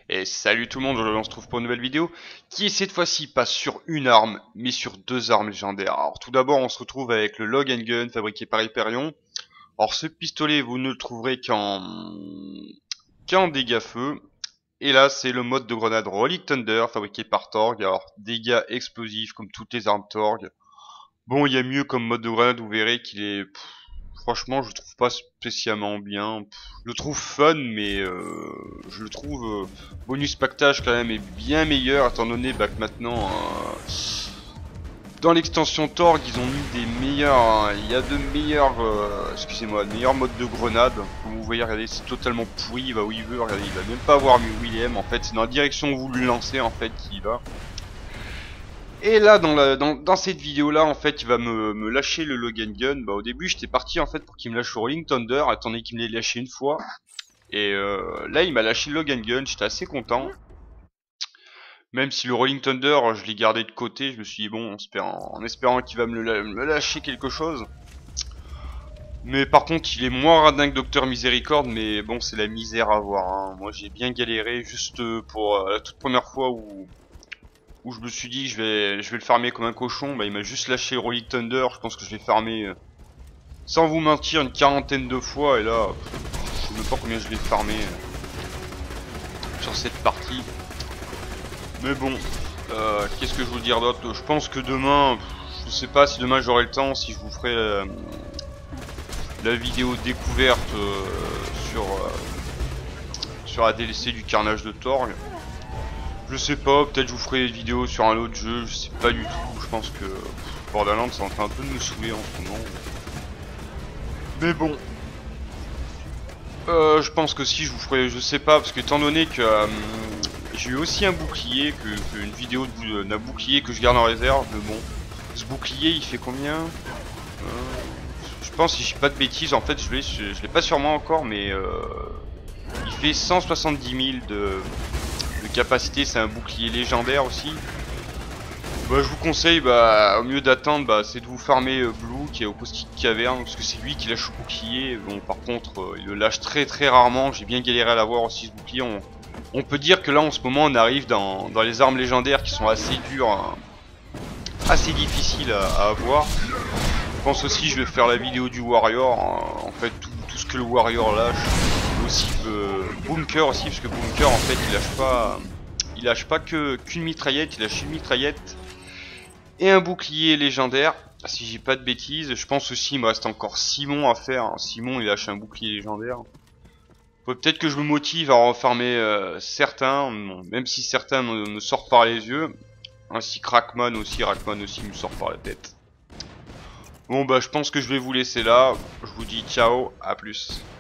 Et salut tout le monde, aujourd'hui on se trouve pour une nouvelle vidéo qui cette fois-ci passe sur une arme, mais sur deux armes légendaires. Alors tout d'abord on se retrouve avec le Log and Gun fabriqué par Hyperion. Alors ce pistolet vous ne le trouverez qu'en dégâts feu. Et là c'est le mode de grenade Rolling Thunder fabriqué par Torgue. Alors dégâts explosifs comme toutes les armes Torgue. Bon, il y a mieux comme mode de grenade, vous verrez qu'il est... franchement, je le trouve pas spécialement bien. Je le trouve fun, mais je le trouve bonus pactage quand même est bien meilleur, étant donné que maintenant, dans l'extension Torgue, ils ont mis des meilleurs... il y a de meilleurs... excusez-moi, de meilleurs modes de grenade. Comme vous voyez, regardez, c'est totalement pourri, il va où il veut, regardez, il va même pas voir où il aime, en fait. C'est dans la direction où vous le lancez, en fait, qu'il va. Et là, dans cette vidéo-là, en fait, il va me lâcher le Log and Gun. Bah, au début, j'étais parti, en fait, pour qu'il me lâche le Rolling Thunder, attendez qu'il me l'ait lâché une fois. Et là, il m'a lâché le Log and Gun, j'étais assez content. Même si le Rolling Thunder, je l'ai gardé de côté, je me suis dit, bon, en espérant qu'il va me lâcher quelque chose. Mais par contre, il est moins radin que Docteur Miséricorde, mais bon, c'est la misère à voir, hein. Moi, j'ai bien galéré, juste pour la toute première fois où je me suis dit que je vais le farmer comme un cochon. Bah, il m'a juste lâché Rolling Thunder, je pense que je l'ai farmé sans vous mentir une quarantaine de fois, et là je sais même pas combien je l'ai farmé sur cette partie. Mais bon, qu'est-ce que je vous dire d'autre? Je pense que demain, je sais pas si demain j'aurai le temps, si je vous ferai la vidéo découverte sur la DLC du carnage de Torgue. Je sais pas, peut-être je vous ferai une vidéo sur un autre jeu, je sais pas du tout. Je pense que Borderlands c'est en train un peu de me saouler en ce moment. Mais bon, je pense que si je vous ferai, je sais pas, parce que étant donné que j'ai eu aussi un bouclier, une vidéo d'un bouclier que je garde en réserve, mais bon, ce bouclier il fait combien? Je pense, si je dis pas de bêtises, en fait je l'ai pas sur moi encore, mais il fait 170 000 de capacité, c'est un bouclier légendaire aussi. Bah, je vous conseille, au mieux d'attendre, c'est de vous farmer Blue qui est au Caustic Caverne, parce que c'est lui qui lâche le bouclier. Bon, par contre, il le lâche très rarement, j'ai bien galéré à l'avoir aussi ce bouclier. On peut dire que là en ce moment on arrive dans les armes légendaires qui sont assez dures, hein, assez difficiles à avoir. Je pense aussi que je vais faire la vidéo du Warrior, hein, en fait tout ce que le Warrior lâche. Aussi Bunker aussi, parce que Bunker en fait il lâche pas qu'une mitraillette, il lâche une mitraillette et un bouclier légendaire, si j'ai pas de bêtises. Je pense aussi il me reste encore Simon à faire, hein. Simon il lâche un bouclier légendaire. Faut peut-être que je me motive à refarmer certains, même si certains me sortent par les yeux, ainsi que Rackman aussi me sort par la tête. Bon je pense que je vais vous laisser là, je vous dis ciao, à plus.